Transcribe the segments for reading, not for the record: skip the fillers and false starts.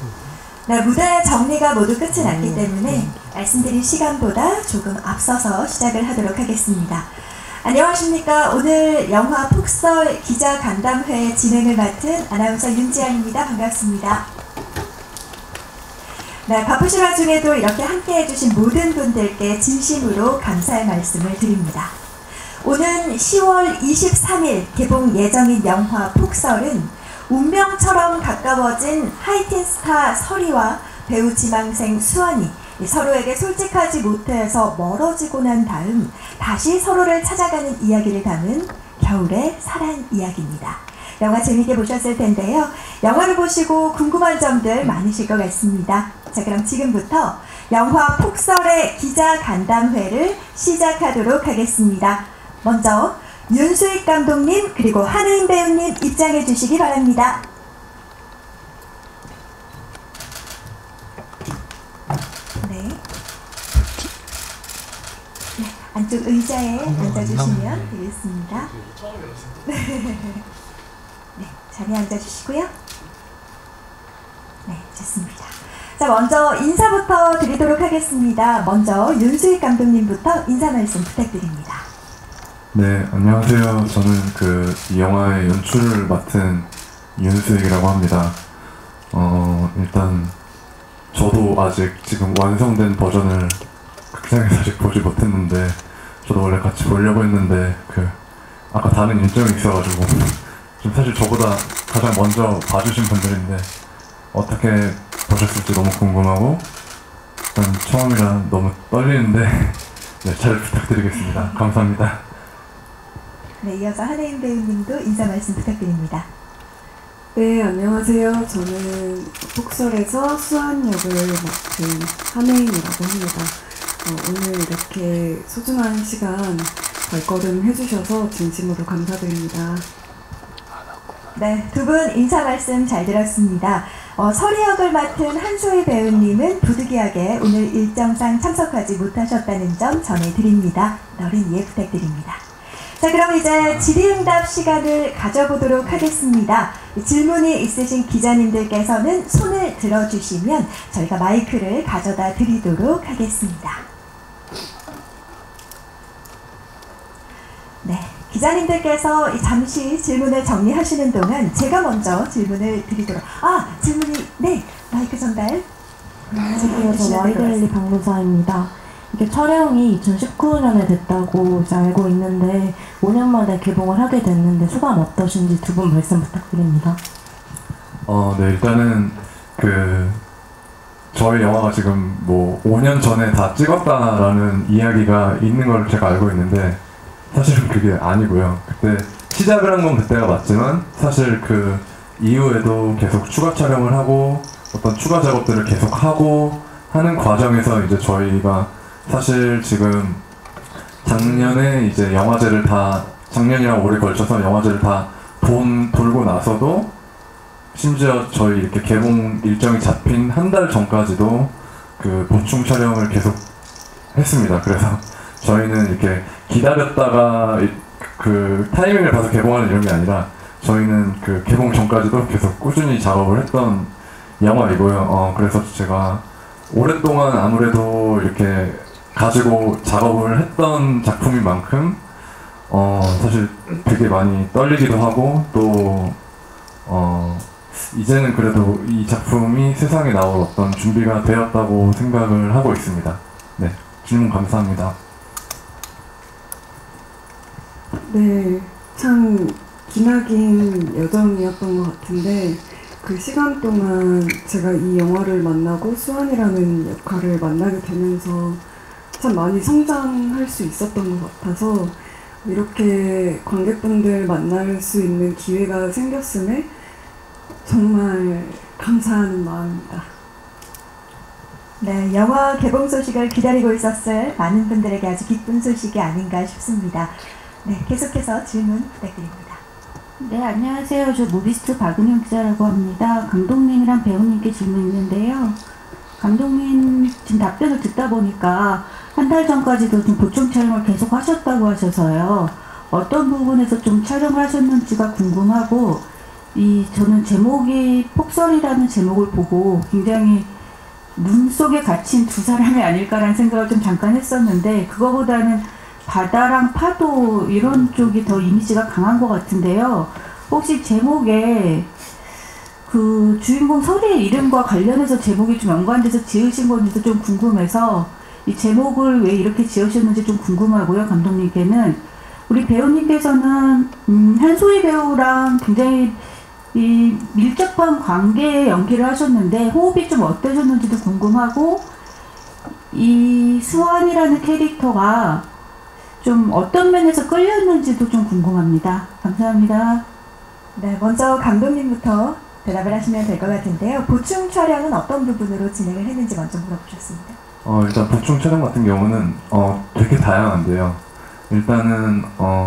네, 무대 정리가 모두 끝이 났기 때문에 말씀드린 시간보다 조금 앞서서 시작을 하도록 하겠습니다. 안녕하십니까. 오늘 영화 폭설 기자 간담회 진행을 맡은 아나운서 윤지안입니다. 반갑습니다. 네, 바쁘신 와중에도 이렇게 함께 해주신 모든 분들께 진심으로 감사의 말씀을 드립니다. 오는 10월 23일 개봉 예정인 영화 폭설은 운명처럼 가까워진 하이틴 스타 설이와 배우 지망생 수환이 서로에게 솔직하지 못해서 멀어지고 난 다음 다시 서로를 찾아가는 이야기를 담은 겨울의 사랑 이야기입니다. 영화 재밌게 보셨을 텐데요. 영화를 보시고 궁금한 점들 많으실 것 같습니다. 자, 그럼 지금부터 영화 폭설의 기자 간담회를 시작하도록 하겠습니다. 먼저 윤수익 감독님 그리고 한혜인 배우님 입장해 주시기 바랍니다. 네. 네, 안쪽 의자에 앉아주시면 되겠습니다. 네, 자리에 앉아주시고요. 네, 좋습니다. 자, 먼저 인사부터 드리도록 하겠습니다. 먼저 윤수익 감독님부터 인사 말씀 부탁드립니다. 네, 안녕하세요. 저는 이 영화의 연출을 맡은 윤수익이라고 합니다. 일단 저도 아직 지금 완성된 버전을 극장에서 아직 보지 못했는데 저도 원래 같이 보려고 했는데 아까 다른 일정이 있어가지고 좀 사실 저보다 가장 먼저 봐주신 분들인데 어떻게 보셨을지 너무 궁금하고 일단 처음이라 너무 떨리는데 네, 잘 부탁드리겠습니다. 감사합니다. 네, 이어서 한혜인 배우님도 인사 말씀 부탁드립니다. 네, 안녕하세요. 저는 폭설에서 수환 역을 맡은 한혜인이라고 합니다. 오늘 이렇게 소중한 시간 발걸음 해주셔서 진심으로 감사드립니다. 네, 두 분 인사 말씀 잘 들었습니다. 설이 역을 맡은 한소희 배우님은 부득이하게 오늘 일정상 참석하지 못하셨다는 점 전해드립니다. 너른 이해 부탁드립니다. 자, 그럼 이제 질의응답 시간을 가져보도록 하겠습니다. 질문이 있으신 기자님들께서는 손을 들어주시면 저희가 마이크를 가져다 드리도록 하겠습니다. 네, 기자님들께서 잠시 질문을 정리하시는 동안 제가 먼저 질문을 드리도록. 질문이, 네, 마이크 전달. 안녕하세요. 저 와이드릴리 박무사입니다. 이게 촬영이 2019년에 됐다고 이제 알고 있는데 5년 만에 개봉을 하게 됐는데 소감 어떠신지 두 분 말씀 부탁드립니다. 네, 일단은 저희 영화가 지금 5년 전에 다 찍었다라는 이야기가 있는 걸 제가 알고 있는데 사실은 그게 아니고요. 그때 시작을 한 건 그때가 맞지만 사실 이후에도 계속 추가 촬영을 하고 어떤 추가 작업들을 계속 하고 하는 과정에서 이제 저희가 사실 지금 작년에 이제 작년이랑 올해 걸쳐서 영화제를 다 돌고 나서도 심지어 저희 이렇게 개봉 일정이 잡힌 한 달 전까지도 보충 촬영을 계속 했습니다. 그래서 저희는 이렇게 기다렸다가 타이밍을 봐서 개봉하는 이런 게 아니라 저희는 개봉 전까지도 계속 꾸준히 작업을 했던 영화이고요. 그래서 제가 오랫동안 아무래도 이렇게 가지고 작업을 했던 작품인 만큼 사실 되게 많이 떨리기도 하고 또 이제는 그래도 이 작품이 세상에 나올 어떤 준비가 되었다고 생각을 하고 있습니다. 네, 질문 감사합니다. 네, 참 기나긴 여정이었던 것 같은데 그 시간 동안 제가 이 영화를 만나고 수환이라는 역할을 만나게 되면서 참 많이 성장할 수 있었던 것 같아서 이렇게 관객분들 만날 수 있는 기회가 생겼음에 정말 감사하는 마음입니다. 네, 영화 개봉 소식을 기다리고 있었을 많은 분들에게 아주 기쁜 소식이 아닌가 싶습니다. 네, 계속해서 질문 부탁드립니다. 네, 안녕하세요. 저 모비스트 박은영 기자라고 합니다. 감독님이랑 배우님께 질문 있는데요. 감독님 지금 답변을 듣다 보니까 한 달 전까지도 좀 보충 촬영을 계속 하셨다고 하셔서요. 어떤 부분에서 좀 촬영을 하셨는지가 궁금하고 저는 제목이 폭설이라는 제목을 보고 굉장히 눈 속에 갇힌 두 사람이 아닐까라는 생각을 좀 잠깐 했었는데, 그거보다는 바다랑 파도 이런 쪽이 더 이미지가 강한 것 같은데요. 혹시 제목에 그 주인공 설이의 이름과 관련해서 제목이 좀 연관돼서 지으신 건지도 좀 궁금해서 이 제목을 왜 이렇게 지으셨는지 좀 궁금하고요. 감독님께는 우리 배우님께서는 한소희 배우랑 굉장히 이 밀접한 관계의 연기를 하셨는데 호흡이 좀 어떠셨는지도 궁금하고, 이 수환이라는 캐릭터가 좀 어떤 면에서 끌렸는지도 좀 궁금합니다. 감사합니다. 네, 먼저 감독님부터 대답을 하시면 될 것 같은데요. 보충 촬영은 어떤 부분으로 진행을 했는지 먼저 물어보셨습니다. 일단 보충 촬영 같은 경우는 되게 다양한데요. 일단은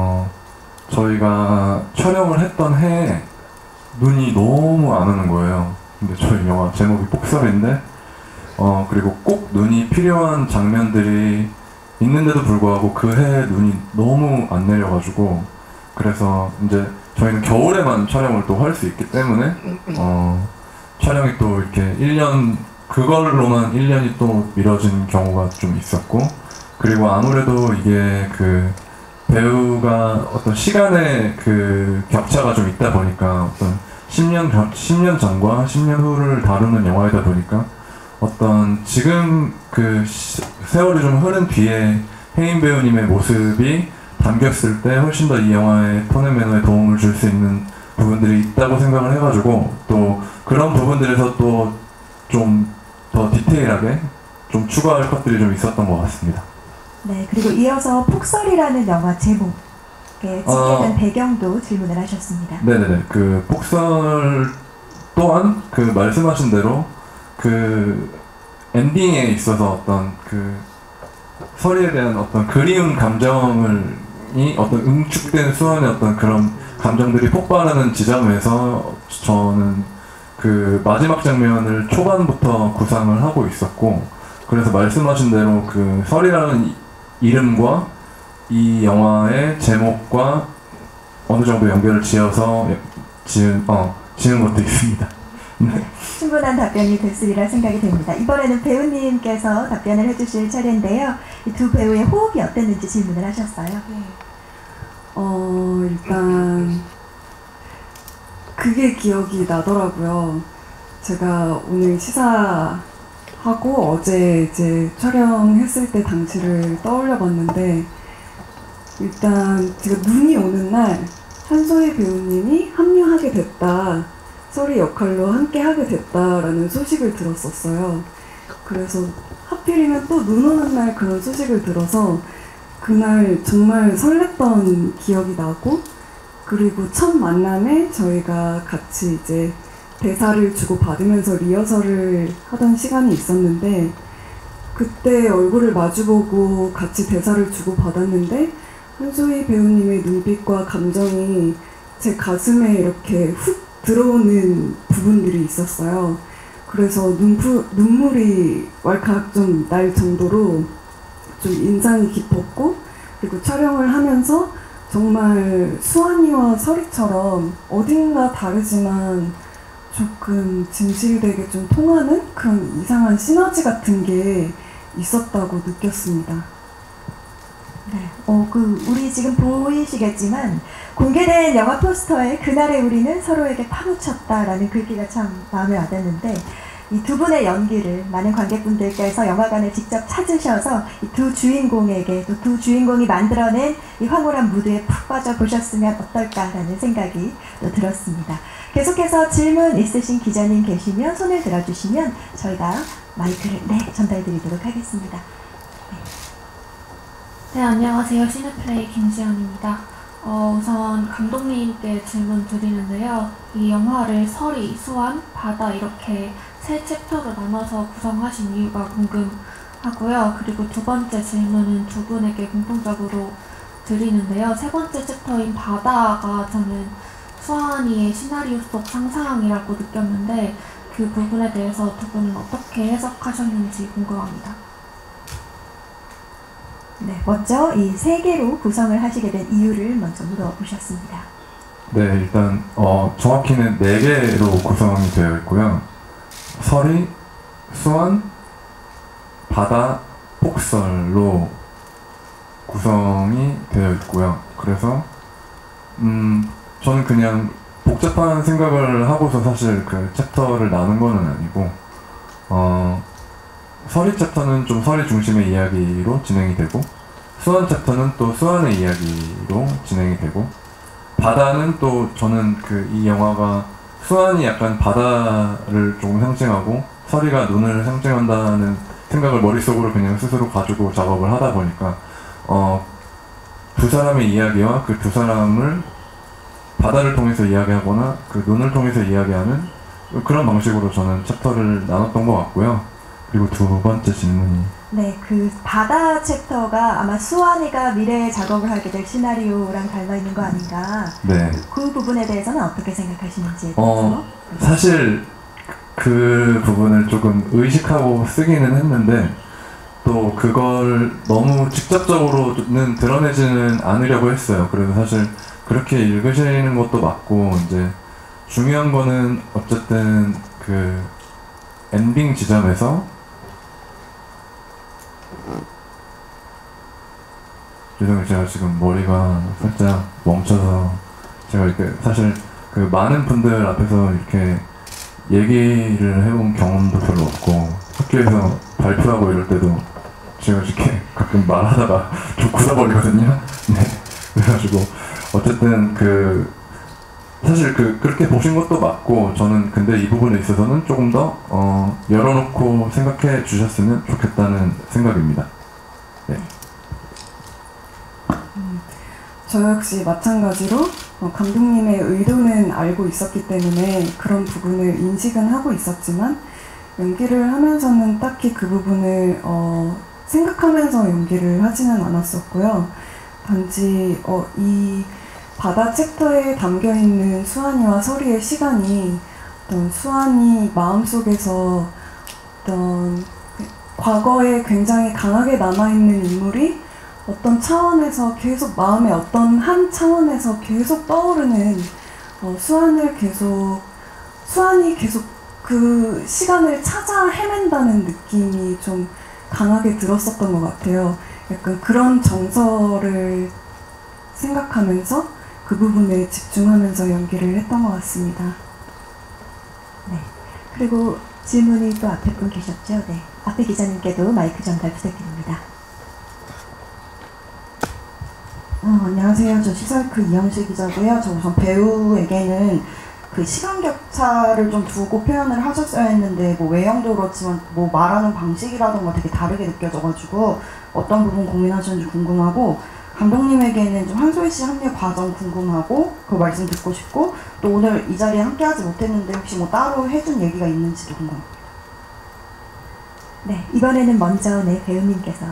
저희가 촬영을 했던 해에 눈이 너무 안 오는 거예요. 근데 저희 영화 제목이 폭설인데 그리고 꼭 눈이 필요한 장면들이 있는데도 불구하고 그 해에 눈이 너무 안 내려가지고, 그래서 이제 저희는 겨울에만 촬영을 또 할 수 있기 때문에 촬영이 또 이렇게 1년 그걸로만 1년이 또 미뤄진 경우가 좀 있었고, 그리고 아무래도 이게 그 배우가 어떤 시간의 그 격차가 좀 있다 보니까 어떤 10년 전과 10년 후를 다루는 영화이다 보니까 어떤 지금 그 세월이 좀 흐른 뒤에 혜인 배우님의 모습이 담겼을 때 훨씬 더 이 영화의 톤 앤 매너에 도움을 줄 수 있는 부분들이 있다고 생각을 해가지고, 또 그런 부분들에서 또 좀 더 디테일하게 좀 추가할 것들이 좀 있었던 것 같습니다. 네, 그리고 이어서 폭설이라는 영화 제목에 찍게 된 배경도 질문을 하셨습니다. 네네네. 그 폭설 또한 그 말씀하신 대로 그 엔딩에 있어서 어떤 그 설이에 대한 어떤 그리운 감정이 어떤 응축된 수완의 어떤 그런 감정들이 폭발하는 지점에서 저는 그 마지막 장면을 초반부터 구상을 하고 있었고, 그래서 말씀하신 대로 그 설이라는 이름과 이 영화의 제목과 어느 정도 연결을 지어서 지은 것도 있습니다. 네. 충분한 답변이 됐으리라 생각이 됩니다. 이번에는 배우님께서 답변을 해주실 차례인데요. 이 두 배우의 호흡이 어땠는지 질문을 하셨어요. 일단 그게 기억이 나더라고요. 제가 오늘 시사하고 어제 이제 촬영했을 때 당시를 떠올려 봤는데, 일단 제가 눈이 오는 날 한소희 배우님이 합류하게 됐다, 설이 역할로 함께 하게 됐다라는 소식을 들었었어요. 그래서 하필이면 또 눈 오는 날 그런 소식을 들어서 그날 정말 설렜던 기억이 나고, 그리고 첫 만남에 저희가 같이 이제 대사를 주고 받으면서 리허설을 하던 시간이 있었는데, 그때 얼굴을 마주보고 같이 대사를 주고 받았는데 한소희 배우님의 눈빛과 감정이 제 가슴에 이렇게 훅 들어오는 부분들이 있었어요. 그래서 눈물이 왈칵 좀 날 정도로 좀 인상이 깊었고, 그리고 촬영을 하면서 정말 수환이와 설이처럼 어딘가 다르지만 조금 진실되게 좀 통하는 그런 이상한 시너지 같은 게 있었다고 느꼈습니다. 네. 우리 지금 보이시겠지만 공개된 영화 포스터에 그날의 우리는 서로에게 파묻혔다라는 글귀가 참 마음에 와닿는데, 이 두 분의 연기를 많은 관객분들께서 영화관에 직접 찾으셔서 이 두 주인공에게, 또 두 주인공이 만들어낸 이 황홀한 무드에 푹 빠져 보셨으면 어떨까라는 생각이 또 들었습니다. 계속해서 질문 있으신 기자님 계시면 손을 들어주시면 저희가 마이크를 전달드리도록 하겠습니다. 네, 안녕하세요. 시네플레이 김지연입니다. 우선 감독님께 질문 드리는데요. 이 영화를 설이, 수환, 바다 이렇게 세 챕터로 나눠서 구성하신 이유가 궁금하고요. 그리고 두 번째 질문은 두 분에게 공통적으로 드리는데요. 세 번째 챕터인 바다가 저는 수환이의 시나리오 속 상상이라고 느꼈는데, 그 부분에 대해서 두 분은 어떻게 해석하셨는지 궁금합니다. 네, 먼저 이 세 개로 구성을 하시게 된 이유를 먼저 물어보셨습니다. 네, 일단 정확히는 4개로 구성이 되어 있고요. 서리, 수완, 바다, 폭설로 구성이 되어 있고요. 그래서 저는 그냥 복잡한 생각을 하고서 사실 그 챕터를 나눈 거는 아니고 서리 챕터는 좀 서리 중심의 이야기로 진행이 되고 수완 챕터는 또 수완의 이야기로 진행이 되고 바다는 또 저는 이 영화가 수완이 약간 바다를 조금 상징하고 서리가 눈을 상징한다는 생각을 머릿속으로 그냥 스스로 가지고 작업을 하다 보니까 두 사람의 이야기와 그 두 사람을 바다를 통해서 이야기하거나 그 눈을 통해서 이야기하는 그런 방식으로 저는 챕터를 나눴던 것 같고요. 그리고 두 번째 질문이 네, 그 바다 챕터가 아마 수완이가 미래에 작업을 하게 될 시나리오랑 닮아있는 거 아닌가. 네. 그 부분에 대해서는 어떻게 생각하시는지에 대해서. 사실 그 부분을 조금 의식하고 쓰기는 했는데 또 그걸 너무 직접적으로는 드러내지는 않으려고 했어요. 그래서 사실 그렇게 읽으시는 것도 맞고 이제 중요한 거는 어쨌든 그 엔딩 지점에서 죄송해요. 제가 지금 머리가 살짝 멈춰서 제가 이렇게 사실 그 많은 분들 앞에서 이렇게 얘기를 해본 경험도 별로 없고 학교에서 발표하고 이럴 때도 제가 이렇게 가끔 말하다가 좀 굳어버리거든요. 네. 그래가지고 어쨌든 사실 그렇게 보신 것도 맞고 저는 근데 이 부분에 있어서는 조금 더 열어놓고 생각해 주셨으면 좋겠다는 생각입니다. 네. 저 역시 마찬가지로 감독님의 의도는 알고 있었기 때문에 그런 부분을 인식은 하고 있었지만 연기를 하면서는 딱히 그 부분을 생각하면서 연기를 하지는 않았었고요. 단지 이 바다 챕터에 담겨있는 수완이와 서리의 시간이 어떤 수완이 마음속에서 어떤 과거에 굉장히 강하게 남아있는 인물이 어떤 차원에서 계속 마음의 어떤 한 차원에서 계속 떠오르는 수완이 계속 그 시간을 찾아 헤맨다는 느낌이 좀 강하게 들었었던 것 같아요. 약간 그런 정서를 생각하면서 그 부분에 집중하면서 연기를 했던 것 같습니다. 네. 그리고 질문이 또 앞에 분 계셨죠? 네. 앞에 기자님께도 마이크 전달 부탁드립니다. 안녕하세요. 저 시사크 이영실 기자고요. 저 우선 배우에게는 그 시간 격차를 좀 두고 표현을 하셨어야 했는데 뭐 외형도 그렇지만 뭐 말하는 방식이라던가 되게 다르게 느껴져가지고 어떤 부분 고민하셨는지 궁금하고 감독님에게는 좀 한소희 씨 합류 과정 궁금하고 그 말씀 듣고 싶고 또 오늘 이 자리에 함께하지 못했는데 혹시 뭐 따로 해준 얘기가 있는지도 궁금합니다. 네, 이번에는 먼저 배우님께서.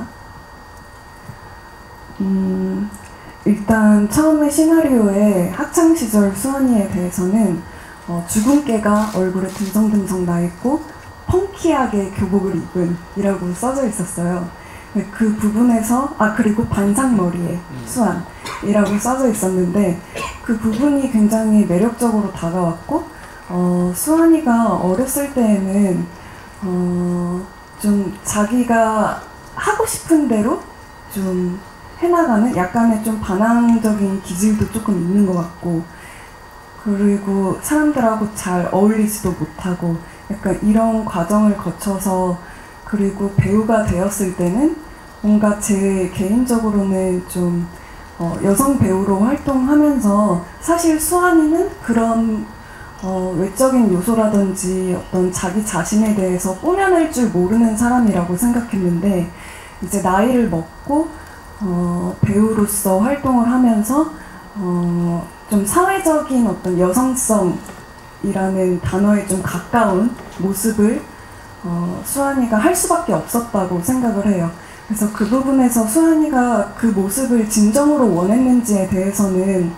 일단 처음에 시나리오에 학창시절 수완이에 대해서는 주근깨가 얼굴에 듬성듬성 나있고 펑키하게 교복을 입은 이라고 써져 있었어요. 그 부분에서 그리고 반상머리에 수완이라고 써져 있었는데 그 부분이 굉장히 매력적으로 다가왔고 수완이가 어렸을 때에는 좀 자기가 하고 싶은 대로 좀 해나가는 약간의 좀 반항적인 기질도 조금 있는 것 같고 그리고 사람들하고 잘 어울리지도 못하고 약간 이런 과정을 거쳐서 그리고 배우가 되었을 때는 뭔가 제 개인적으로는 좀 여성 배우로 활동하면서 사실 수완이는 그런 외적인 요소라든지 어떤 자기 자신에 대해서 꾸며낼 줄 모르는 사람이라고 생각했는데 이제 나이를 먹고 배우로서 활동을 하면서 좀 사회적인 어떤 여성성이라는 단어에 좀 가까운 모습을 수완이가 할 수밖에 없었다고 생각을 해요. 그래서 그 부분에서 수완이가 그 모습을 진정으로 원했는지에 대해서는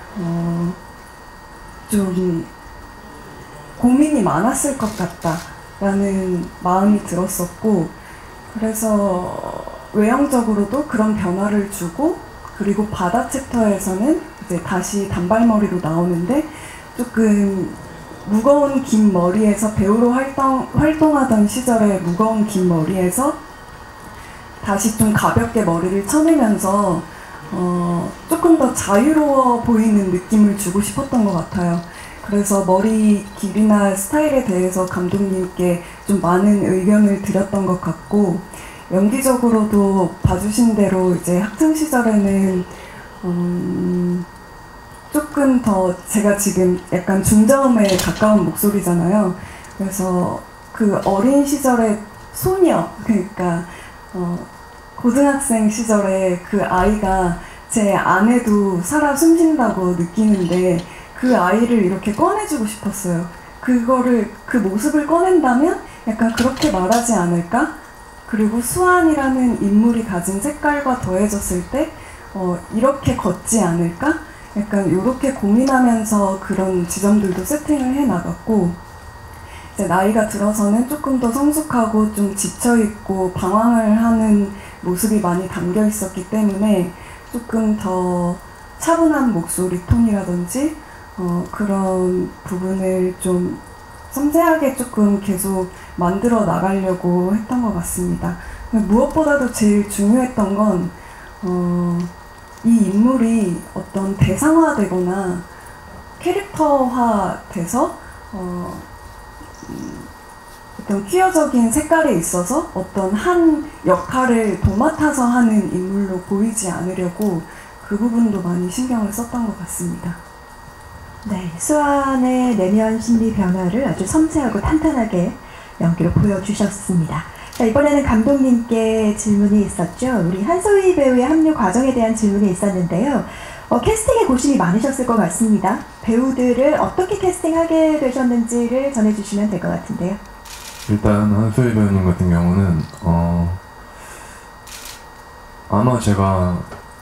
좀 고민이 많았을 것 같다라는 마음이 들었었고 그래서 외형적으로도 그런 변화를 주고 그리고 바다 챕터에서는 이제 다시 단발머리로 나오는데 조금 무거운 긴 머리에서 배우로 활동하던 시절에 무거운 긴 머리에서 다시 좀 가볍게 머리를 쳐내면서 조금 더 자유로워 보이는 느낌을 주고 싶었던 것 같아요. 그래서 머리 길이나 스타일에 대해서 감독님께 좀 많은 의견을 드렸던 것 같고, 연기적으로도 봐주신 대로 이제 학창 시절에는 조금 더 제가 지금 약간 중저음에 가까운 목소리잖아요. 그래서 그 어린 시절의 소녀, 그러니까 고등학생 시절에 그 아이가 제 안에도 살아 숨쉰다고 느끼는데 그 아이를 이렇게 꺼내주고 싶었어요. 그 모습을 꺼낸다면 약간 그렇게 말하지 않을까? 그리고 수환이라는 인물이 가진 색깔과 더해졌을 때 이렇게 걷지 않을까? 약간 이렇게 고민하면서 그런 지점들도 세팅을 해나갔고, 이제 나이가 들어서는 조금 더 성숙하고 좀 지쳐있고 방황을 하는 모습이 많이 담겨 있었기 때문에 조금 더 차분한 목소리 톤이라든지 그런 부분을 좀 섬세하게 조금 계속 만들어 나가려고 했던 것 같습니다. 무엇보다도 제일 중요했던 건 이 인물이 어떤 대상화되거나 캐릭터화돼서 어떤 퀴어적인 색깔에 있어서 어떤 한 역할을 도맡아서 하는 인물로 보이지 않으려고 그 부분도 많이 신경을 썼던 것 같습니다. 네, 수환의 내면 심리 변화를 아주 섬세하고 탄탄하게 연기로 보여주셨습니다. 자, 이번에는 감독님께 질문이 있었죠. 우리 한소희 배우의 합류 과정에 대한 질문이 있었는데요. 캐스팅에 고심이 많으셨을 것 같습니다. 배우들을 어떻게 캐스팅하게 되셨는지를 전해주시면 될 것 같은데요. 일단 한소희 배우님 같은 경우는 아마 제가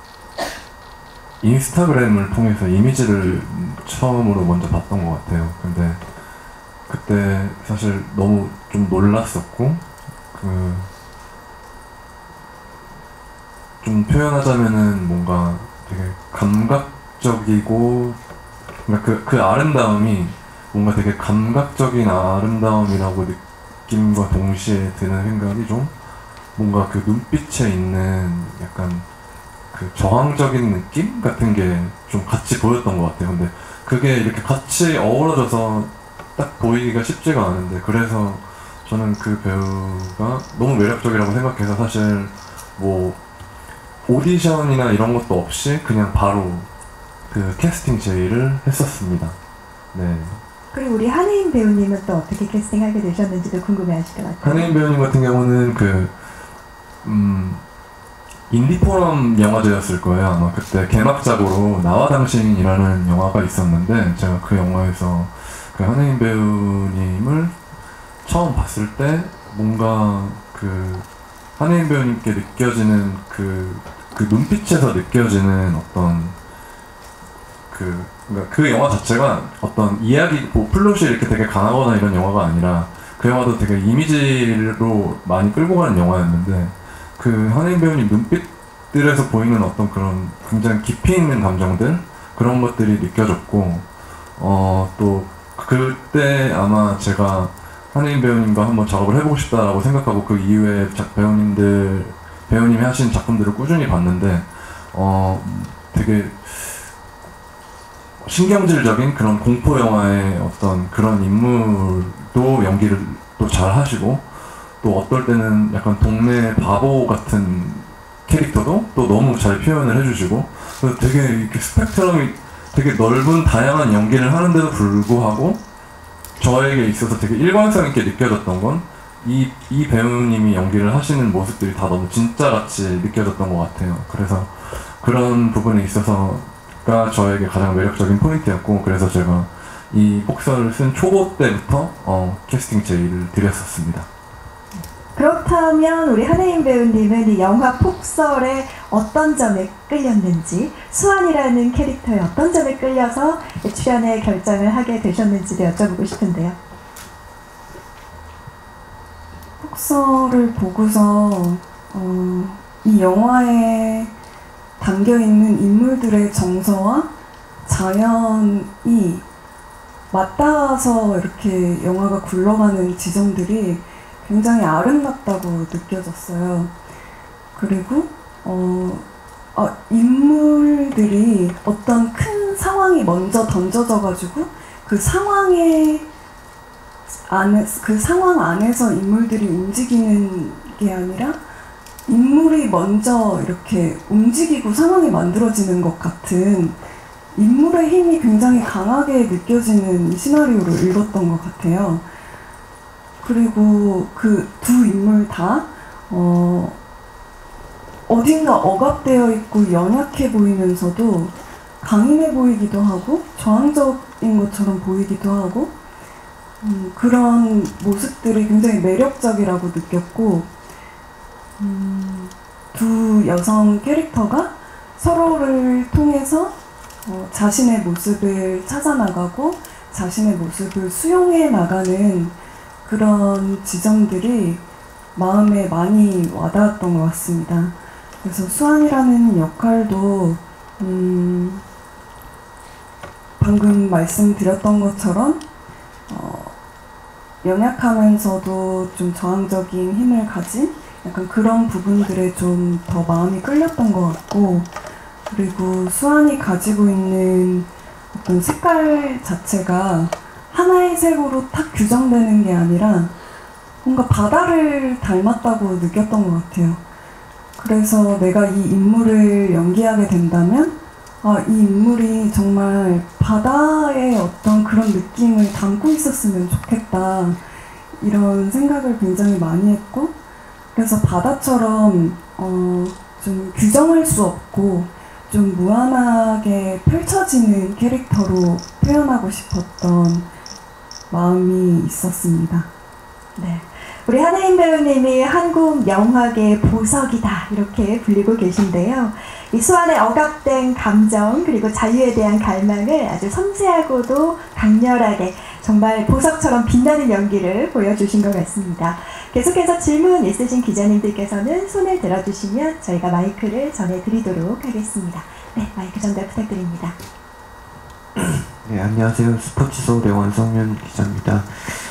인스타그램을 통해서 이미지를 처음으로 먼저 봤던 것 같아요. 근데 그때 사실 너무 좀 놀랐었고, 좀 표현하자면은 뭔가 되게 감각적이고, 그러니까 그 아름다움이 뭔가 되게 감각적인 아름다움이라고 느낌과 동시에 드는 생각이 좀 뭔가 그 눈빛에 있는 약간 그 저항적인 느낌 같은 게 좀 같이 보였던 것 같아요. 근데 그게 이렇게 같이 어우러져서 딱 보이기가 쉽지가 않은데, 그래서 저는 그 배우가 너무 매력적이라고 생각해서 사실 뭐 오디션이나 이런 것도 없이 그냥 바로 그 캐스팅 제의를 했었습니다. 네. 그리고 우리 한혜인 배우님은 또 어떻게 캐스팅하게 되셨는지도 궁금해하실 것 같아요. 한혜인 배우님 같은 경우는 인디포럼 영화제였을 거예요. 아마 그때 개막작으로 나와 당신이라는 영화가 있었는데, 제가 그 영화에서 그 한혜인 배우님을 처음 봤을 때 뭔가 그 한혜인 배우님께 느껴지는 그 눈빛에서 느껴지는 어떤 그러니까 그 영화 자체가 어떤 이야기 뭐 플롯이 이렇게 되게 강하거나 이런 영화가 아니라 그 영화도 되게 이미지로 많이 끌고 가는 영화였는데, 그 한혜인 배우님 눈빛들에서 보이는 어떤 그런 굉장히 깊이 있는 감정들, 그런 것들이 느껴졌고, 또 그때 아마 제가 한혜인 배우님과 한번 작업을 해보고 싶다라고 생각하고 그 이후에 배우님이 하신 작품들을 꾸준히 봤는데 되게 신경질적인 그런 공포 영화의 어떤 그런 인물도 연기를 또 잘 하시고, 또 어떨 때는 약간 동네 바보 같은 캐릭터도 또 너무 잘 표현을 해주시고, 그래서 되게 이렇게 스펙트럼이 되게 넓은 다양한 연기를 하는데도 불구하고 저에게 있어서 되게 일관성 있게 느껴졌던 건 이 배우님이 연기를 하시는 모습들이 다 너무 진짜같이 느껴졌던 것 같아요. 그래서 그런 부분에 있어서가 저에게 가장 매력적인 포인트였고, 그래서 제가 이 폭설을 쓴 초보 때부터 캐스팅 제의를 드렸었습니다. 그렇다면 우리 한혜인 배우님은 이 영화 폭설의 어떤 점에 끌렸는지, 수환이라는 캐릭터의 어떤 점에 끌려서 출연에 결정을 하게 되셨는지도 여쭤보고 싶은데요. 폭설을 보고서 이 영화의 담겨있는 인물들의 정서와 자연이 맞닿아서 이렇게 영화가 굴러가는 지점들이 굉장히 아름답다고 느껴졌어요. 그리고 인물들이 어떤 큰 상황이 먼저 던져져가지고 그 상황 안에서 인물들이 움직이는 게 아니라 인물이 먼저 이렇게 움직이고 상황이 만들어지는 것 같은 인물의 힘이 굉장히 강하게 느껴지는 시나리오를 읽었던 것 같아요. 그리고 그 두 인물 다 어딘가 억압되어 있고 연약해 보이면서도 강인해 보이기도 하고 저항적인 것처럼 보이기도 하고 그런 모습들이 굉장히 매력적이라고 느꼈고 두 여성 캐릭터가 서로를 통해서 자신의 모습을 찾아나가고 자신의 모습을 수용해 나가는 그런 지점들이 마음에 많이 와닿았던 것 같습니다. 그래서 수환이라는 역할도 방금 말씀드렸던 것처럼 연약하면서도 좀 저항적인 힘을 가진 약간 그런 부분들에 좀 더 마음이 끌렸던 것 같고, 그리고 수환이 가지고 있는 어떤 색깔 자체가 하나의 색으로 딱 규정되는 게 아니라 뭔가 바다를 닮았다고 느꼈던 것 같아요. 그래서 내가 이 인물을 연기하게 된다면 이 인물이 정말 바다의 어떤 그런 느낌을 담고 있었으면 좋겠다, 이런 생각을 굉장히 많이 했고, 그래서 바다처럼 좀 규정할 수 없고 좀 무한하게 펼쳐지는 캐릭터로 표현하고 싶었던 마음이 있었습니다. 네, 우리 한혜인 배우님이 한국 영화계의 보석이다 이렇게 불리고 계신데요. 이 수환의 억압된 감정 그리고 자유에 대한 갈망을 아주 섬세하고도 강렬하게 정말 보석처럼 빛나는 연기를 보여주신 것 같습니다. 계속해서 질문 있으신 기자님들께서는 손을 들어주시면 저희가 마이크를 전해드리도록 하겠습니다. 네, 마이크 전달 부탁드립니다. 네, 안녕하세요. 스포츠서울의 원성윤 기자입니다.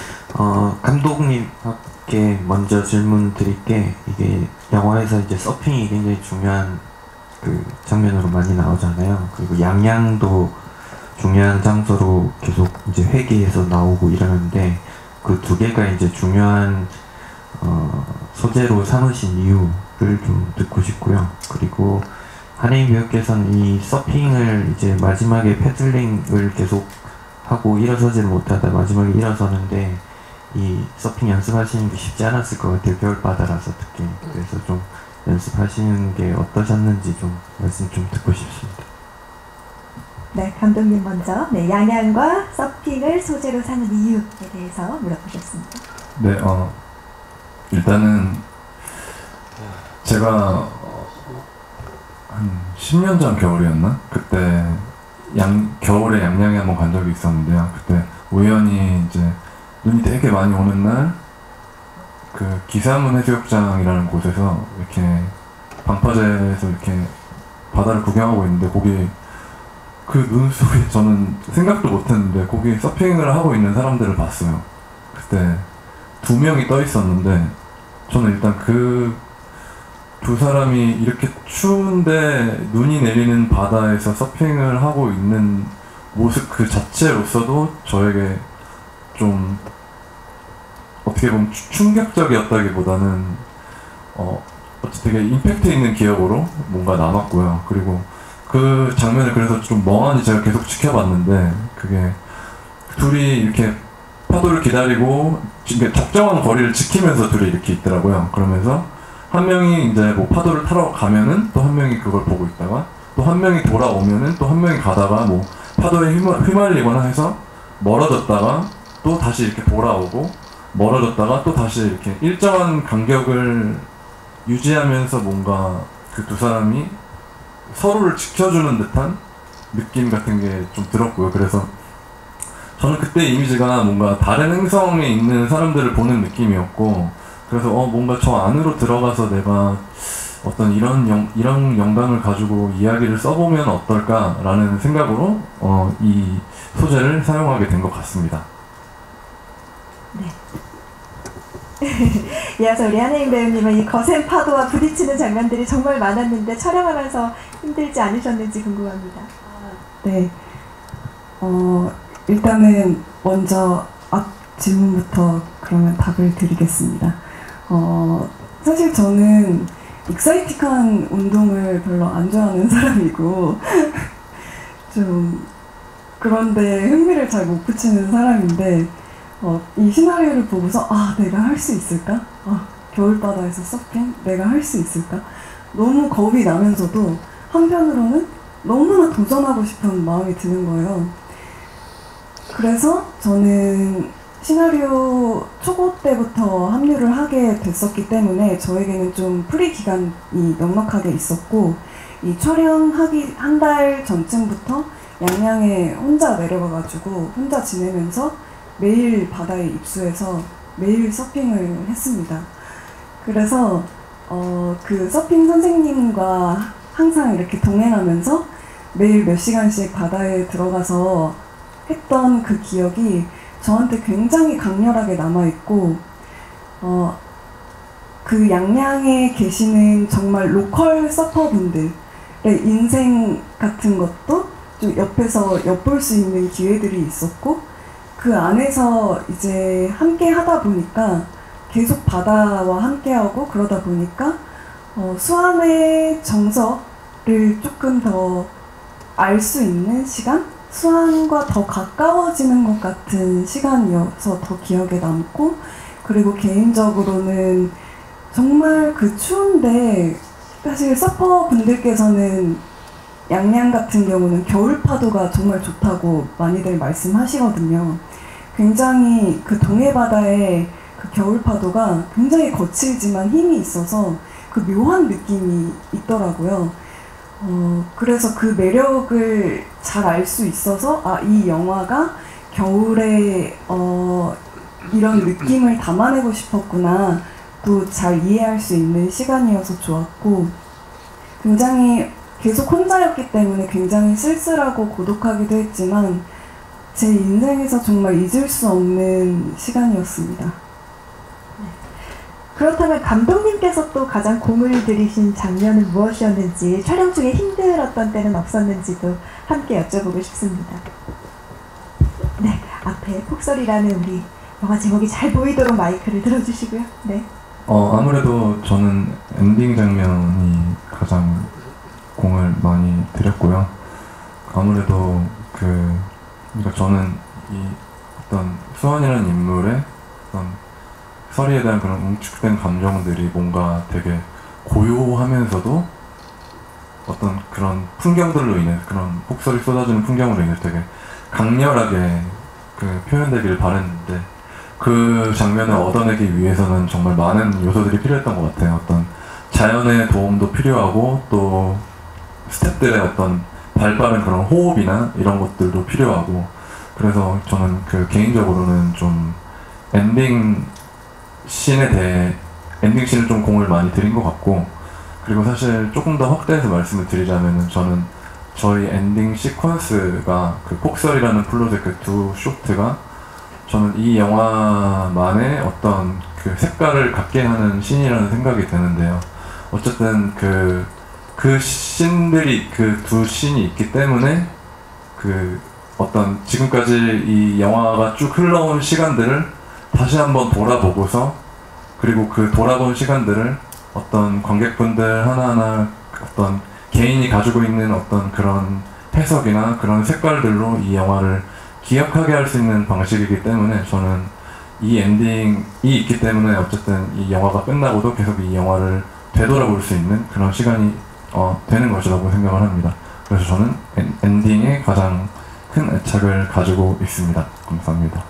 감독님께 먼저 질문 드릴게, 이게 영화에서 이제 서핑이 굉장히 중요한 그 장면으로 많이 나오잖아요. 그리고 양양도 중요한 장소로 계속 이제 회귀해서 나오고 이러는데, 그 두 개가 이제 중요한 소재로 삼으신 이유를 좀 듣고 싶고요. 그리고 한혜인 배우께서는 이 서핑을 이제 마지막에 패들링을 계속 하고 일어서지를 못하다 마지막에 일어서는데, 이 서핑 연습하시는 게 쉽지 않았을 것 같아요. 겨울바다라서 특히. 그래서 좀 연습하시는 게 어떠셨는지 좀 말씀 좀 듣고 싶습니다. 네, 감독님 먼저 양양과 서핑을 소재로 삼은 이유에 대해서 물어보겠습니다. 네, 일단은 제가 한 10년 전 겨울이었나? 그때 겨울에 양양에 한번 간 적이 있었는데요. 그때 우연히 이제 눈이 되게 많이 오는 날, 그 기사문 해수욕장이라는 곳에서 이렇게 방파제에서 이렇게 바다를 구경하고 있는데, 거기 그 눈 속에 저는 생각도 못했는데 거기 서핑을 하고 있는 사람들을 봤어요. 그때 2명이 떠 있었는데, 저는 일단 그 두 사람이 이렇게 추운데 눈이 내리는 바다에서 서핑을 하고 있는 모습 그 자체로서도 저에게 좀 어떻게 보면 충격적이었다기보다는 되게 임팩트 있는 기억으로 뭔가 남았고요. 그리고 그 장면을 그래서 좀 멍하니 제가 계속 지켜봤는데, 그게 둘이 이렇게 파도를 기다리고 적정한 거리를 지키면서 둘이 이렇게 있더라고요. 그러면서 한 명이 이제 뭐 파도를 타러 가면은 또 한 명이 그걸 보고 있다가, 또 한 명이 돌아오면은 또 한 명이 가다가 뭐 파도에 휘말리거나 해서 멀어졌다가 또 다시 이렇게 돌아오고, 멀어졌다가 또 다시 이렇게 일정한 간격을 유지하면서 뭔가 그 두 사람이 서로를 지켜주는 듯한 느낌 같은 게 좀 들었고요. 그래서 저는 그때 이미지가 뭔가 다른 행성에 있는 사람들을 보는 느낌이었고, 그래서 뭔가 저 안으로 들어가서 내가 어떤 이런 영감을 가지고 이야기를 써보면 어떨까라는 생각으로 이 소재를 사용하게 된 것 같습니다. 네. 이어서 우리 한혜인 배우님은 이 거센 파도와 부딪히는 장면들이 정말 많았는데 촬영하면서 힘들지 않으셨는지 궁금합니다. 네. 일단은 먼저 앞 질문부터 그러면 답을 드리겠습니다. 사실 저는 익사이틱한 운동을 별로 안 좋아하는 사람이고 좀 그런데 흥미를 잘 못 붙이는 사람인데 이 시나리오를 보고서 내가 할 수 있을까? 겨울바다에서 서핑? 내가 할 수 있을까? 너무 겁이 나면서도 한편으로는 너무나 도전하고 싶은 마음이 드는 거예요. 그래서 저는 시나리오 초고 때부터 합류를 하게 됐었기 때문에 저에게는 좀 프리 기간이 넉넉하게 있었고 이 촬영하기 한 달 전쯤부터 양양에 혼자 내려가가지고 혼자 지내면서 매일 바다에 입수해서 매일 서핑을 했습니다. 그래서 그 서핑 선생님과 항상 이렇게 동행하면서 매일 몇 시간씩 바다에 들어가서 했던 그 기억이 저한테 굉장히 강렬하게 남아있고 그 양양에 계시는 정말 로컬 서퍼분들의 인생 같은 것도 좀 옆에서 엿볼 수 있는 기회들이 있었고 그 안에서 이제 함께 하다 보니까 계속 바다와 함께하고 그러다 보니까 수안의 정서를 조금 더 알 수 있는 시간? 수안과 더 가까워지는 것 같은 시간이어서 더 기억에 남고 그리고 개인적으로는 정말 그 추운데 사실 서퍼분들께서는 양양 같은 경우는 겨울 파도가 정말 좋다고 많이들 말씀하시거든요. 굉장히 그 동해바다의 그 겨울 파도가 굉장히 거칠지만 힘이 있어서 그 묘한 느낌이 있더라고요. 그래서 그 매력을 잘 알 수 있어서 이 영화가 겨울에 이런 느낌을 담아내고 싶었구나 또 잘 이해할 수 있는 시간이어서 좋았고 굉장히 계속 혼자였기 때문에 굉장히 쓸쓸하고 고독하기도 했지만 제 인생에서 정말 잊을 수 없는 시간이었습니다. 그렇다면 감독님께서 또 가장 공을 들이신 장면은 무엇이었는지 촬영 중에 힘들었던 때는 없었는지도 함께 여쭤보고 싶습니다. 네, 앞에 폭설이라는 우리 영화 제목이 잘 보이도록 마이크를 들어주시고요. 네. 아무래도 저는 엔딩 장면이 가장 공을 많이 들였고요. 아무래도 그러니까 저는 이 어떤 수환이라는 인물의 어떤 설이에 대한 그런 응축된 감정들이 뭔가 되게 고요하면서도 어떤 그런 풍경들로 인해 그런 폭설이 쏟아지는 풍경으로 인해 되게 강렬하게 표현되기를 바랬는데 그 장면을 얻어내기 위해서는 정말 많은 요소들이 필요했던 것 같아요. 어떤 자연의 도움도 필요하고 또 스태프들의 어떤 발빠른 그런 호흡이나 이런 것들도 필요하고 그래서 저는 개인적으로는 좀 엔딩 씬을 좀 공을 많이 들인 것 같고 그리고 사실 조금 더 확대해서 말씀을 드리자면은 저는 저희 엔딩 시퀀스가 그 폭설이라는 플롯의 그 두 쇼트가 저는 이 영화만의 어떤 그 색깔을 갖게 하는 씬이라는 생각이 드는데요. 어쨌든 그 씬들이 그 두 씬이 있기 때문에 어떤 지금까지 이 영화가 쭉 흘러온 시간들을 다시 한번 돌아보고서 그리고 그 돌아본 시간들을 어떤 관객분들 하나하나 어떤 개인이 가지고 있는 어떤 그런 해석이나 그런 색깔들로 이 영화를 기억하게 할 수 있는 방식이기 때문에 저는 이 엔딩이 있기 때문에 어쨌든 이 영화가 끝나고도 계속 이 영화를 되돌아볼 수 있는 그런 시간이 되는 것이라고 생각을 합니다. 그래서 저는 엔딩에 가장 큰 애착을 가지고 있습니다. 감사합니다.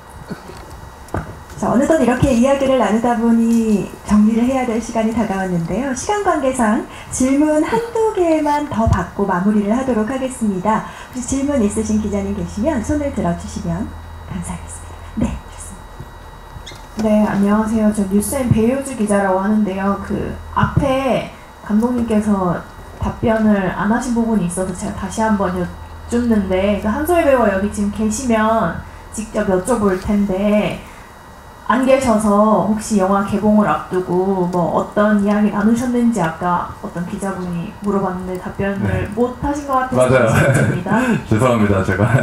자, 어느덧 이렇게 이야기를 나누다 보니 정리를 해야 될 시간이 다가왔는데요. 시간 관계상 질문 한두 개만 더 받고 마무리를 하도록 하겠습니다. 혹시 질문 있으신 기자님 계시면 손을 들어주시면 감사하겠습니다. 네, 좋습니다. 네, 안녕하세요. 저 뉴스엔 배효주 기자라고 하는데요. 앞에 감독님께서 답변을 안 하신 부분이 있어서 제가 다시 한번 여쭙는데, 한소희 배우가 여기 지금 계시면 직접 여쭤볼 텐데, 안 계셔서 혹시 영화 개봉을 앞두고 뭐 어떤 이야기 나누셨는지 아까 어떤 기자분이 물어봤는데 답변을 네. 못 하신 것 같아서 맞아요. 죄송합니다. 죄송합니다. 제가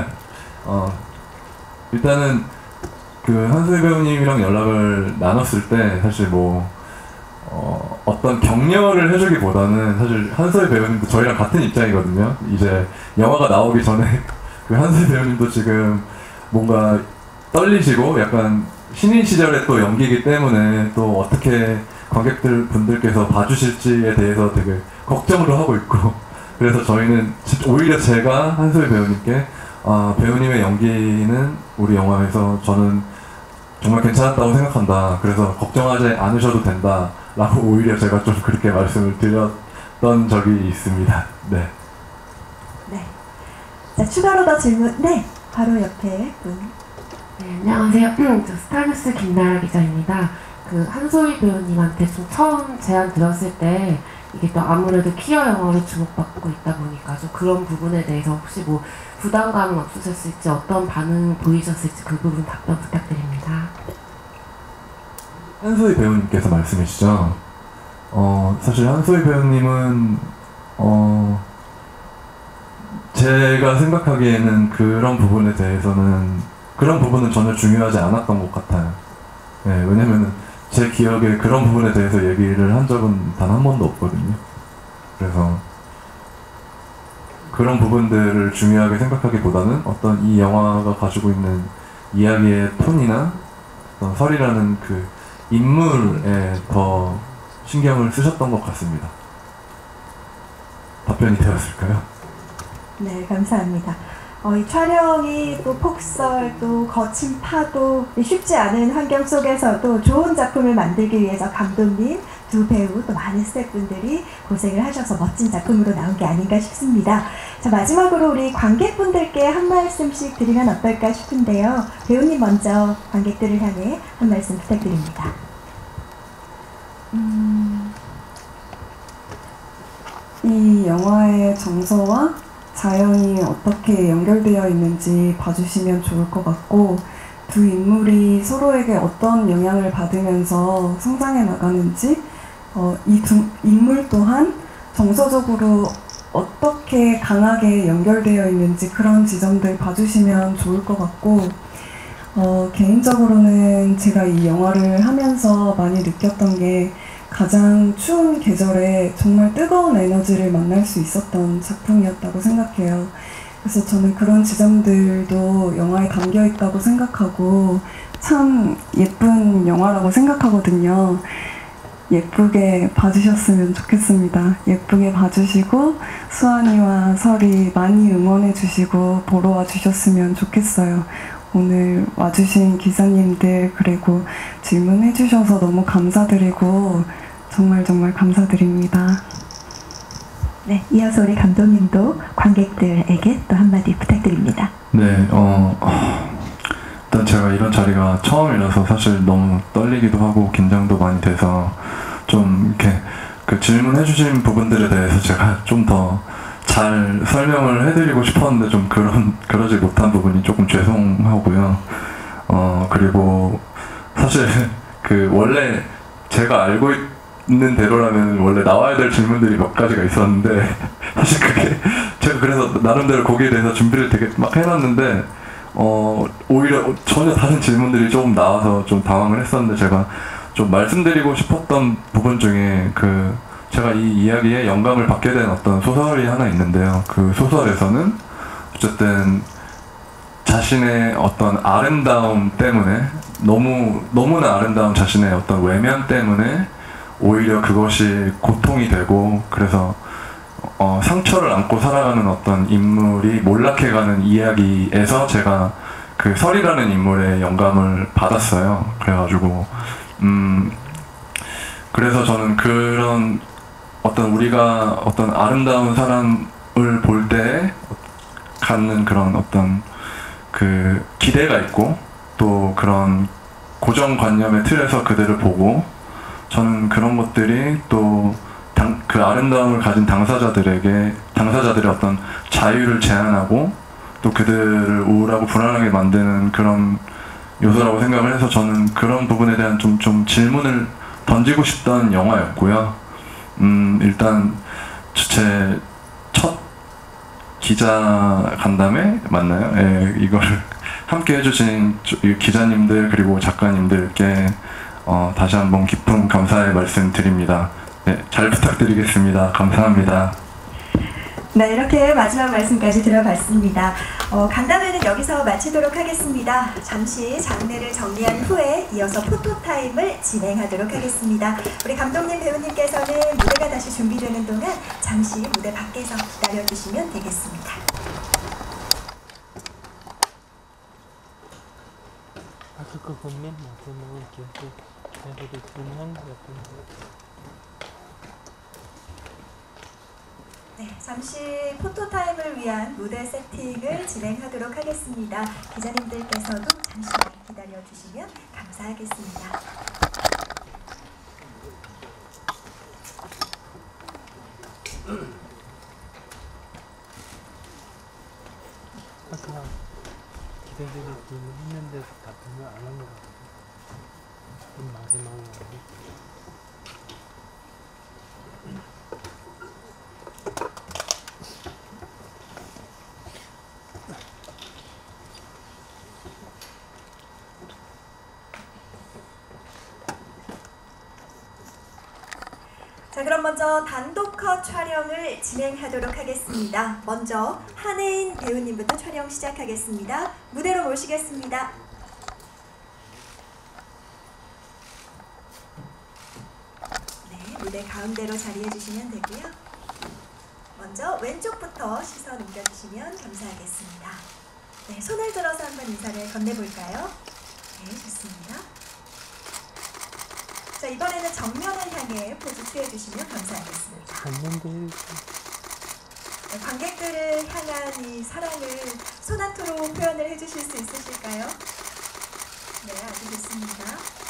일단은 그 한소희 배우님이랑 연락을 나눴을 때 사실 뭐 어떤 격려를 해주기보다는 사실 한소희 배우님도 저희랑 같은 입장이거든요. 이제 영화가 나오기 전에 그 한소희 배우님도 지금 뭔가 떨리시고 약간 신인 시절에 또 연기이기 때문에 또 어떻게 관객들 분들께서 봐주실지에 대해서 되게 걱정을 하고 있고, 그래서 저희는 오히려 제가 한소희 배우님께 배우님의 연기는 우리 영화에서 저는 정말 괜찮았다고 생각한다. 그래서 걱정하지 않으셔도 된다. 라고 오히려 제가 좀 그렇게 말씀을 드렸던 적이 있습니다. 네. 네. 자, 추가로 더 질문. 네. 바로 옆에 분. 네, 안녕하세요. 저 스타뉴스 김나라 기자입니다. 그 한소희 배우님한테 좀 처음 제안 들었을 때 이게 또 아무래도 퀴어 영화로 주목받고 있다 보니까 좀 그런 부분에 대해서 혹시 뭐 부담감은 없으셨을지, 어떤 반응 보이셨을지 그 부분 답변 부탁드립니다. 한소희 배우님께서 말씀이시죠? 사실 한소희 배우님은 제가 생각하기에는 그런 부분에 대해서는 그런 부분은 전혀 중요하지 않았던 것 같아요. 네, 왜냐면은 제 기억에 그런 부분에 대해서 얘기를 한 적은 단 한 번도 없거든요. 그래서 그런 부분들을 중요하게 생각하기보다는 어떤 이 영화가 가지고 있는 이야기의 톤이나 어떤 설이라는 그 인물에 더 신경을 쓰셨던 것 같습니다. 답변이 되었을까요? 네, 감사합니다. 이 촬영이 또 폭설, 또 거친 파도, 쉽지 않은 환경 속에서도 좋은 작품을 만들기 위해서 감독님, 두 배우, 또 많은 스태프분들이 고생을 하셔서 멋진 작품으로 나온 게 아닌가 싶습니다. 자, 마지막으로 우리 관객분들께 한 말씀씩 드리면 어떨까 싶은데요. 배우님 먼저 관객들을 향해 한 말씀 부탁드립니다. 이 영화의 정서와 자연이 어떻게 연결되어 있는지 봐주시면 좋을 것 같고, 두 인물이 서로에게 어떤 영향을 받으면서 성장해 나가는지, 이 두 인물 또한 정서적으로 어떻게 강하게 연결되어 있는지 그런 지점들 봐주시면 좋을 것 같고, 개인적으로는 제가 이 영화를 하면서 많이 느꼈던 게, 가장 추운 계절에 정말 뜨거운 에너지를 만날 수 있었던 작품이었다고 생각해요. 그래서 저는 그런 지점들도 영화에 담겨 있다고 생각하고 참 예쁜 영화라고 생각하거든요. 예쁘게 봐주셨으면 좋겠습니다. 예쁘게 봐주시고 수환이와 설이 많이 응원해 주시고 보러 와주셨으면 좋겠어요. 오늘 와주신 기자님들, 그리고 질문해 주셔서 너무 감사드리고 정말 감사드립니다. 네, 이어서 우리 감독님도 관객들에게 또 한마디 부탁드립니다. 네, 일단 제가 이런 자리가 처음이라서 사실 너무 떨리기도 하고 긴장도 많이 돼서 좀 이렇게 그 질문해 주신 부분들에 대해서 제가 좀 더 잘 설명을 해드리고 싶었는데 좀 그러지 못한 부분이 조금 죄송하고요. 그리고 사실 그 원래 제가 알고 있는 대로라면 원래 나와야 될 질문들이 몇 가지가 있었는데 사실 그게 제가 그래서 나름대로 거기에 대해서 준비를 되게 막 해놨는데 오히려 전혀 다른 질문들이 조금 나와서 좀 당황을 했었는데, 제가 좀 말씀드리고 싶었던 부분 중에 제가 이 이야기에 영감을 받게 된 어떤 소설이 하나 있는데요. 그 소설에서는 어쨌든 자신의 어떤 아름다움 때문에 너무나 아름다운 자신의 어떤 외면 때문에 오히려 그것이 고통이 되고, 그래서 상처를 안고 살아가는 어떤 인물이 몰락해가는 이야기에서 제가 그 설이라는 인물의 영감을 받았어요. 그래가지고 그래서 저는 그런 우리가 어떤 아름다운 사람을 볼 때 갖는 그런 어떤 그 기대가 있고, 또 그런 고정관념의 틀에서 그들을 보고, 저는 그런 것들이 또 그 아름다움을 가진 당사자들의 어떤 자유를 제한하고 또 그들을 우울하고 불안하게 만드는 그런 요소라고 생각을 해서 저는 그런 부분에 대한 좀 질문을 던지고 싶던 영화였고요. 일단 제 첫 기자 간담회 맞나요? 예, 이걸 함께 해주신 기자님들 그리고 작가님들께 다시 한번 깊은 감사의 말씀 드립니다. 네, 잘 부탁드리겠습니다. 감사합니다. 네, 이렇게 마지막 말씀까지 들어봤습니다. 간담회는 여기서 마치도록 하겠습니다. 잠시 장례를 정리한 후에 이어서 포토타임을 진행하도록 하겠습니다. 우리 감독님, 배우님께서는 무대가 다시 준비되는 동안 잠시 무대 밖에서 기다려주시면 되겠습니다. 네, 잠시 포토타임을 위한 무대 세팅을 진행하도록 하겠습니다. 기자님들께서도 잠시 기다려주시면 감사하겠습니다. 아까 기자들이 질문했는데도 답변을 안 한 것 같아요. 마지막으로. 자, 그럼 먼저 단독 컷 촬영을 진행하도록 하겠습니다. 먼저 한혜인 배우님부터 촬영 시작하겠습니다. 무대로 모시겠습니다. 네, 무대 가운데로 자리해 주시면 되고요. 먼저 왼쪽부터 시선 옮겨주시면 감사하겠습니다. 네, 손을 들어서 한번 인사를 건네볼까요? 네, 좋습니다. 자, 이번에는 정면을 향해 포즈 취해주시면 감사하겠습니다. 네, 관객들을 향한 이 사랑을 소나트로 표현을 해주실 수 있으실까요? 네, 아주 좋습니다.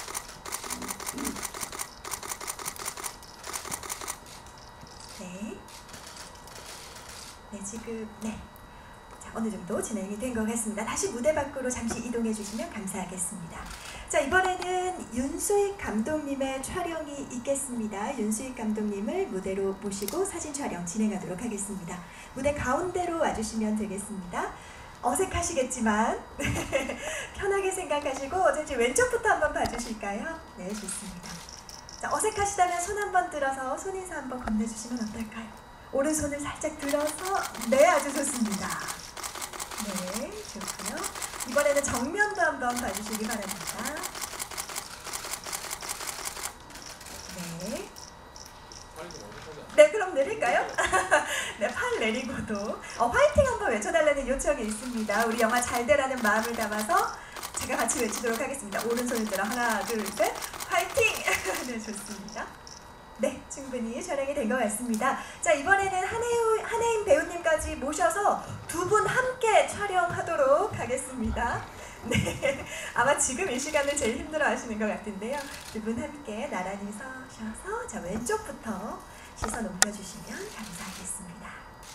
네. 네, 지금, 네. 자, 어느 정도 진행이 된 것 같습니다. 다시 무대 밖으로 잠시 이동해 주시면 감사하겠습니다. 자, 이번에는 윤수익 감독님의 촬영이 있겠습니다. 윤수익 감독님을 무대로 모시고 사진 촬영 진행하도록 하겠습니다. 무대 가운데로 와주시면 되겠습니다. 어색하시겠지만 편하게 생각하시고 어쩐지 왼쪽부터 한번 봐주실까요? 네, 좋습니다. 자, 어색하시다면 손 한번 들어서 손인사 한번 건네주시면 어떨까요? 오른손을 살짝 들어서, 네, 아주 좋습니다. 네, 좋고요. 이번에는 정면도 한번 봐주시기 바랍니다. 네. 네, 그럼 내릴까요? 네, 팔 내리고도 화이팅 한번 외쳐달라는 요청이 있습니다. 우리 영화 잘 되라는 마음을 담아서 제가 같이 외치도록 하겠습니다. 오른손을 들어 하나, 둘, 셋, 화이팅! 네, 좋습니다. 네, 충분히 촬영이 된 것 같습니다. 자, 이번에는 한혜인 배우님까지 모셔서 두 분 함께 촬영하도록 하겠습니다. 네, 아마 지금 이 시간을 제일 힘들어 하시는 것 같은데요. 두 분 함께 나란히 서셔서 자, 왼쪽부터 시선 옮겨주시면 감사하겠습니다.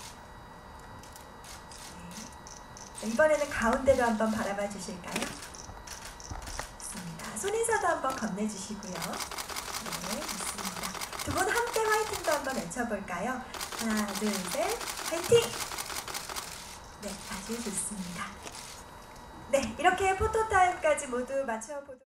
네. 자, 이번에는 가운데로 한번 바라봐 주실까요? 좋습니다. 손인사도 한번 건네주시고요. 네, 좋습니다. 두 분 함께 화이팅도 한번 외쳐볼까요? 하나, 둘, 셋, 화이팅! 네, 아주 좋습니다. 네, 이렇게 포토타임까지 모두 마쳐보도록